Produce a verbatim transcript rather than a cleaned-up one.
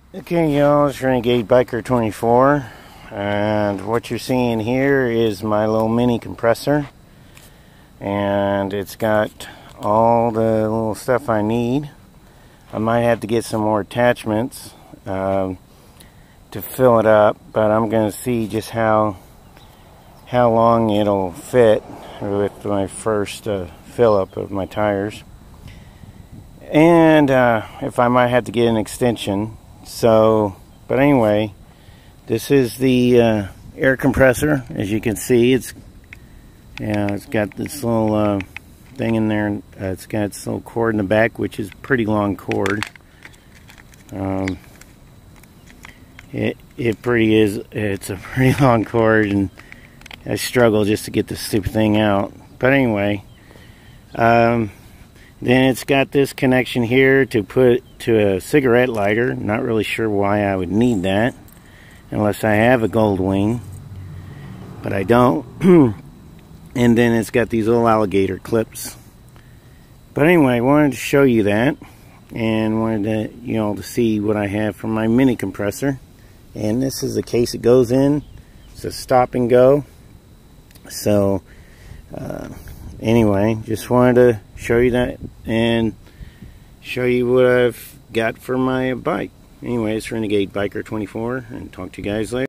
Okay, y'all, it's Renegade Biker twenty-four, and what you're seeing here is my little mini compressor, and it's got all the little stuff I need. I might have to get some more attachments um, to fill it up, but I'm going to see just how how long it'll fit with my first uh, fill up of my tires, and uh, if I might have to get an extension. So, but anyway, this is the uh, air compressor. As you can see, it's yeah, it's got this little uh, thing in there. Uh, it's got this little cord in the back, which is a pretty long cord. Um, it it pretty is. It's a pretty long cord, and I struggle just to get this stupid thing out. But anyway, um, then it's got this connection here to put to a cigarette lighter. Not really sure why I would need that unless I have a gold wing, but I don't. And then it's got these little alligator clips. But anyway, I wanted to show you that, and wanted to, you know, to see what I have for my mini compressor. And this is the case it goes in. It's a stop and go. So uh, anyway, just wanted to show you that and show you what I've got for my bike. Anyway, it's Renegade Biker twenty-four, and talk to you guys later.